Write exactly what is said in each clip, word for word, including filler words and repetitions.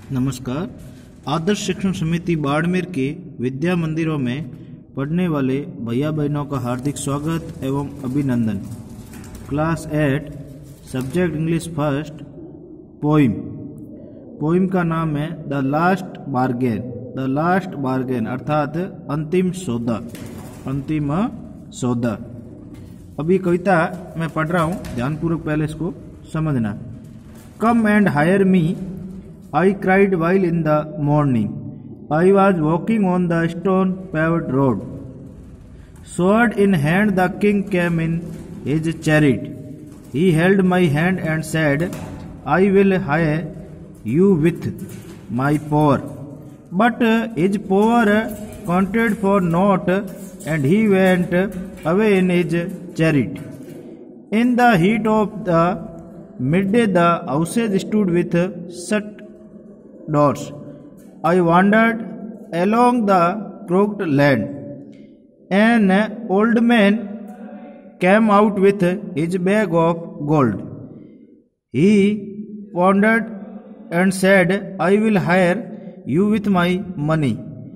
नमस्कार। आदर्श शिक्षण समिति बाड़मेर के विद्या मंदिरों में पढ़ने वाले भैया बहनों का हार्दिक स्वागत एवं अभिनंदन। Class eight, subject English first, poem. Poem का नाम है the last bargain. The last bargain अर्थात अंतिम सौदा, अंतिम सौदा। अभी कविता मैं पढ़ रहा हूँ, ध्यानपूर्वक पहले इसको समझना। Come and hire me, I cried while in the morning. I was walking on the stone-paved road. Sword in hand, the king came in his chariot. He held my hand and said, I will hire you with my power. But his power counted for naught, and he went away in his chariot. In the heat of the midday, the houses stood with shut doors. I wandered along the crooked land. An old man came out with his bag of gold. He pondered and said, I will hire you with my money.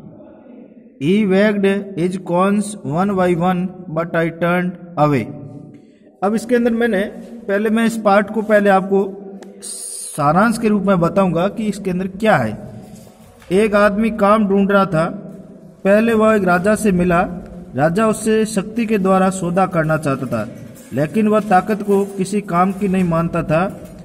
He wagged his coins one by one, but I turned away. अब इसके अंदर मैंने पहले मैं इस part को पहले आपको सारांश के रूप में बताऊंगा कि इसके अंदर क्या है। एक आदमी काम ढूंढ रहा था। पहले वह एक राजा से मिला। राजा उससे शक्ति के द्वारा सौदा करना चाहता था, लेकिन वह ताकत को किसी काम की नहीं मानता था।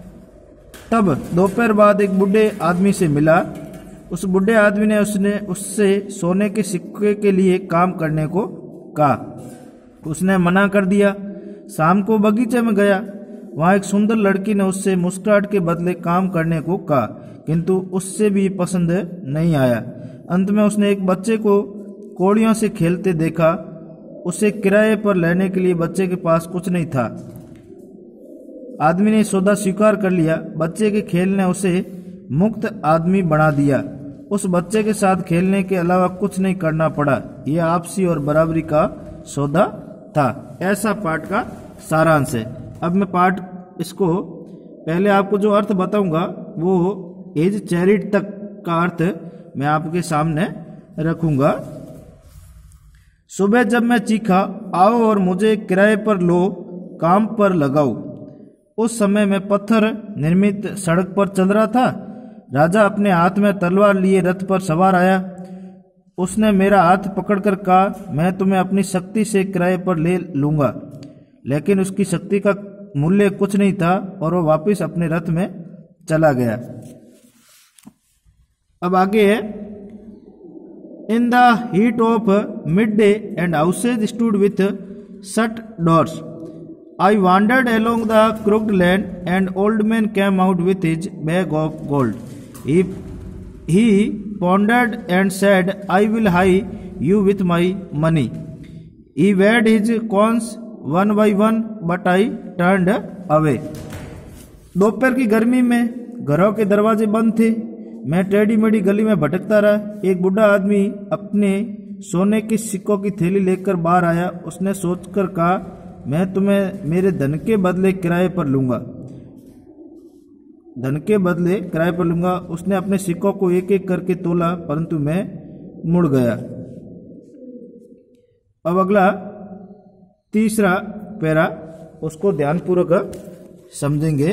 तब दोपहर बाद एक बूढ़े आदमी से मिला। उस बूढ़े आदमी ने उसने उससे सोने के सिक्के के लिए काम करने को कहा। उसने मना कर दिया। शाम को बगीचे में गया। वहां एक सुंदर लड़की ने उससे मुस्कुराहट के बदले काम करने को कहा, किंतु उससे भी पसंद नहीं आया। अंत में उसने एक बच्चे को कौड़ियों से खेलते देखा। उसे किराए पर लेने के लिए बच्चे के पास कुछ नहीं था। आदमी ने सौदा स्वीकार कर लिया। बच्चे के खेल ने उसे मुक्त आदमी बना दिया। उस बच्चे के साथ खेलने के अलावा कुछ नहीं करना पड़ा। यह आपसी और बराबरी का सौदा था। ऐसा पाठ का सारांश है। अब मैं पाठ इसको पहले आपको जो अर्थ बताऊंगा वो एज चैरिट तक का अर्थ मैं आपके सामने रखूंगा। सुबह जब मैं चीखा, आओ और मुझे किराए पर लो, काम पर लगाओ। उस समय मैं पत्थर निर्मित सड़क पर चल रहा था। राजा अपने हाथ में तलवार लिए रथ पर सवार आया। उसने मेरा हाथ पकड़कर कहा, मैं तुम्हें अपनी शक्ति से किराए पर ले लूंगा। लेकिन उसकी शक्ति का मूल्य कुछ नहीं था और वो वापस अपने रथ में चला गया। अब आगे है, in the heat of mid day and houses stood with shut doors. I wandered along the crooked lane and old man came out with his bag of gold. He he pondered and said, I will hire you with my money. He weighed his coins one by one, but I turned away. दोपहर की गर्मी में घरों के दरवाजे बंद थे। मैं टेढ़ी मेढ़ी गली में भटकता रहा। एक बूढ़ा आदमी अपने सोने के सिक्कों की थैली लेकर बाहर आया। उसने सोचकर कहा, मैं तुम्हें मेरे धन के बदले किराए पर लूंगा धन के बदले किराए पर लूंगा। उसने अपने सिक्कों को एक एक करके तोला, परंतु मैं मुड़ गया। अब अगला तीसरा पैरा, उसको ध्यानपूर्वक समझेंगे।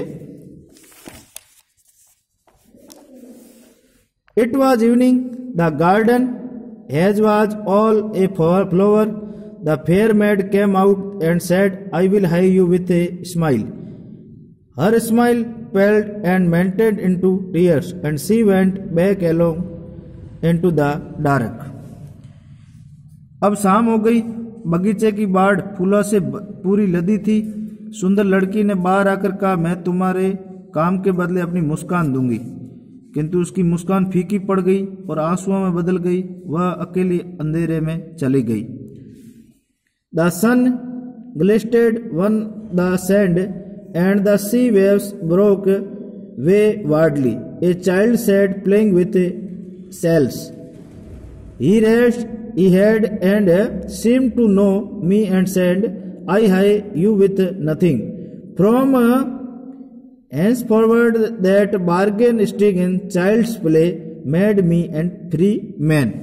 It was evening, the garden hedge was all a flower. The fair maid came out and said, I will hire you with a smile. Her smile paled and melted into tears, and she went back along into the dark. अब शाम हो गई। बगीचे की बाड़ फूलों से पूरी लदी थी। सुंदर लड़की ने बाहर आकर कहा, मैं तुम्हारे काम के बदले अपनी मुस्कान दूंगी। किंतु उसकी मुस्कान फीकी पड़ गई और आंसुओं में बदल गई। वह अकेली अंधेरे में चली गई। The sun glistered on the sand and the sea waves broke waywardly. A child sat playing with shells. He raised his head and seemed to know me and said, I hire you with nothing. From hence forward that bargain stick in child's play made me and free man.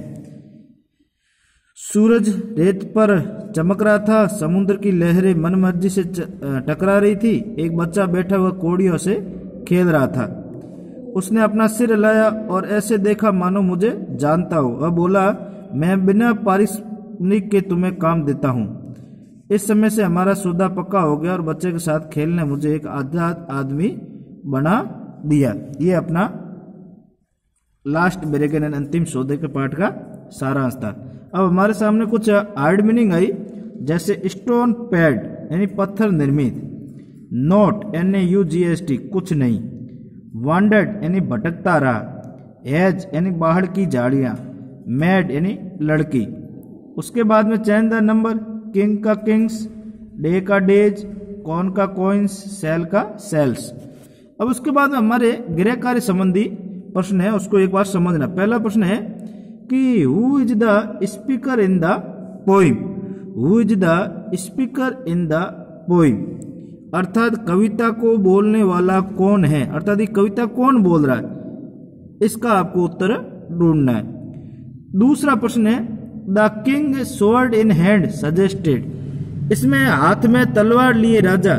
सूरज रेत पर चमक रहा था, समुद्र की लहरें मनमर्जी से टकरा रही थी, एक बच्चा बैठा हुआ कोड़ियों से खेल रहा था। उसने अपना सिर हिलाया और ऐसे देखा मानो मुझे जानता हो। वह बोला, मैं बिना पारिश्रमिक के तुम्हें काम देता हूँ। इस समय से हमारा सौदा पक्का हो गया और बच्चे के साथ खेलने मुझे एक आजाद आदमी बना दिया। ये अपना लास्ट बेरेगन एंड अंतिम सौदे के पाठ का सारांश था। अब हमारे सामने कुछ हार्ड मीनिंग आई, जैसे स्टोन पैड यानी पत्थर निर्मित, not N A U G S T कुछ नहीं, वांडर्ड यानी भटकता रहा, एज यानी बाहर की झाड़ियां, मैड यानी लड़की। उसके बाद में चैन द नंबर, किंग का किंग्स, डे का डेज, कॉन का कॉइन्स, सेल का सेल्स। अब उसके बाद में हमारे गृह कार्य संबंधी प्रश्न है, उसको एक बार समझना। पहला प्रश्न है कि who is the speaker in the poem, who is the speaker in the poem, अर्थात कविता को बोलने वाला कौन है, अर्थात ये कविता कौन बोल रहा है, इसका आपको उत्तर ढूंढना है। दूसरा प्रश्न है the king sword in hand suggested, इसमें हाथ में तलवार लिए राजा,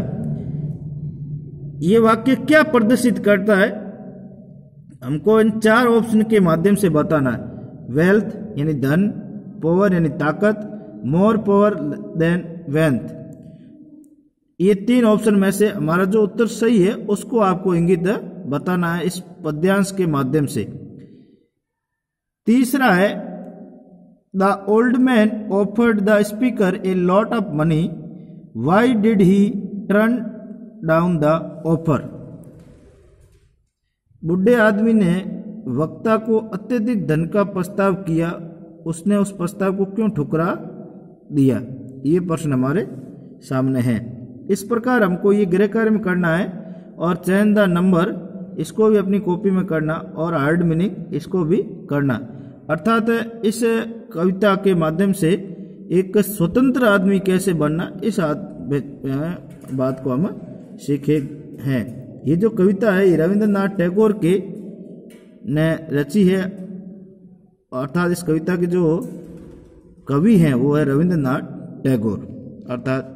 ये वाक्य क्या प्रदर्शित करता है, हमको इन चार ऑप्शन के माध्यम से बताना है। वेल्थ यानी धन, पावर यानी ताकत, मोर पावर देन वेल्थ, ये तीन ऑप्शन में से हमारा जो उत्तर सही है उसको आपको इंगित बताना है इस पद्यांश के माध्यम से। तीसरा है the old man offered the speaker a lot of money, why did he turn down the offer, बुढ़े आदमी ने वक्ता को अत्यधिक धन का प्रस्ताव किया, उसने उस प्रस्ताव को क्यों ठुकरा दिया। ये प्रश्न हमारे सामने है। इस प्रकार हमको ये गृह कार्य में करना है और चैन द नंबर इसको भी अपनी कॉपी में करना और हार्ड मीनिंग इसको भी करना, अर्थात इस कविता के माध्यम से एक स्वतंत्र आदमी कैसे बनना, इस बात को हम सीखे हैं। ये जो कविता है ये रविंद्रनाथ टैगोर के ने रची है, अर्थात इस कविता के जो कवि हैं वो है रविंद्रनाथ टैगोर, अर्थात